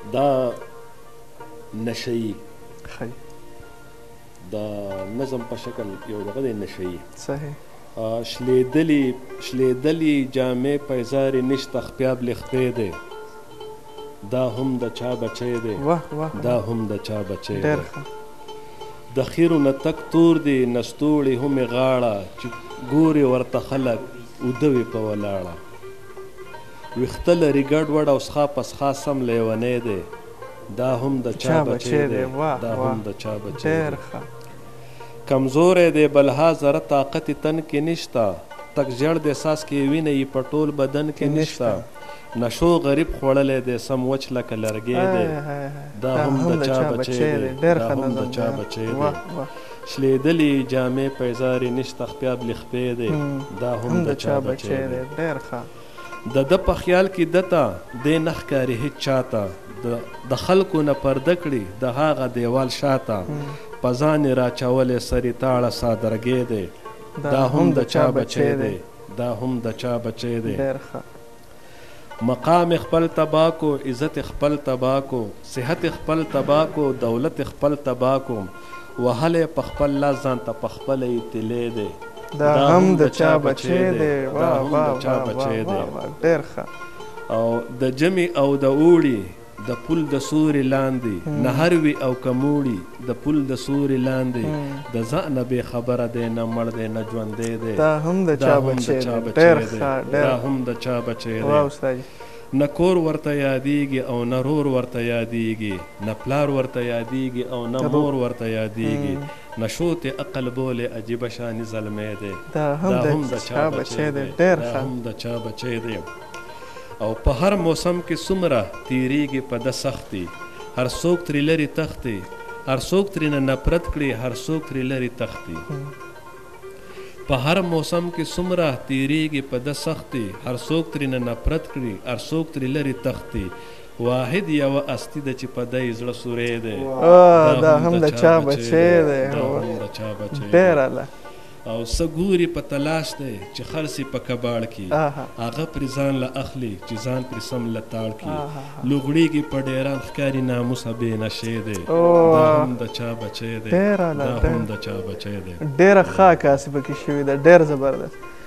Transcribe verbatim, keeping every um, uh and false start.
دا نشهیي ښه د نظم په شکل یو دغه دی نشهیي صحیح شلېدلي شلېدلي جامې پیزارې نشته خپیاب لخپې دی دا هم د چا بچی دی دا هم د چا بچی دی د خیرو نه تک تور دی نستوړي همې غاړه چې ګورې ورته خلک اوده وي په ولاړه ویښته لري ګډوډ او سخا پسخا سم لیونی دی دا هم د چا بچی دی دا هم د چا بچی دی کمزوری دی بلها ذره طاقت تن کې نشته تک ژړ دی ساس کې وینه یې په ټول بدن کې نشته نشو غریب خوړلی دی سم وچ لکه لرګی دی دا هم د چا بچی دی دا هم د چا بچی دی شلېدلي جامې پیزارې نشته خپیاب لخپې دی دا هم د چا بچی دی د ده په خیال کې دته دی نه ښکاري هېڅ چاته د خلکو نه پرده کړي د هغه دیوال شاته په ځان یې راچولی سرې تاړه سادرګی دی دا هم د چا بچی دی دا هم د چا بچی دی مقام خپل تبا کو عزت خپل تبا کو صحت خپل تبا کو دولت خپل تبا کو وهلی په خپل لاس ځان ته په خپله یې تلی دی دا هم د چا بچی دی دا هم د چا بچی دی او د جمع او د اوړي د پل د سوري لاندې نهر وي او کموړي د پل د سوري لاندې د ځان نه بې خبره دی نه مړ دی نه ژوندی دی دا هم د چا بچی دی دا هم د چا بچی دی نه کور ورته یادیږي او نه رور ورته یادیږي نه پلار ورته یادیږي او نه مور ورته یادیږي نشوت عقل بولې عجیبه شانې زلمی دی دا هم د چا بچی دی دا هم د چا بچی دی او په هر موسم کې څومره تیریږي په ده سختي هر څوک ترې لرې تښتي هر څوک ترېنه نفرت کړي هر څوک ترې لرې تښتي په هر موسم کې څومره تیریږي په ده سختي هر څوک ترېنه نفرت کړي هر څوک ترې لرې تښتي واحد یوه اصلي ده چې په دی زړه سوری دی دا هم د چا بچی دی دا هم د چا بچی دی ډېر او څه ګوري په تلاش دی چې خرڅي په کباړ کې هغه پرې ځان له اخلي چې ځان پرې سم له تاړ کې لوغړېږي په ډېران ښکاري ناموسه بې نشې دی دا هم د چا بچی دی دا هم د چا بچی دی ډېره ښه عکاسي پکې شوې ده ډېر زبردست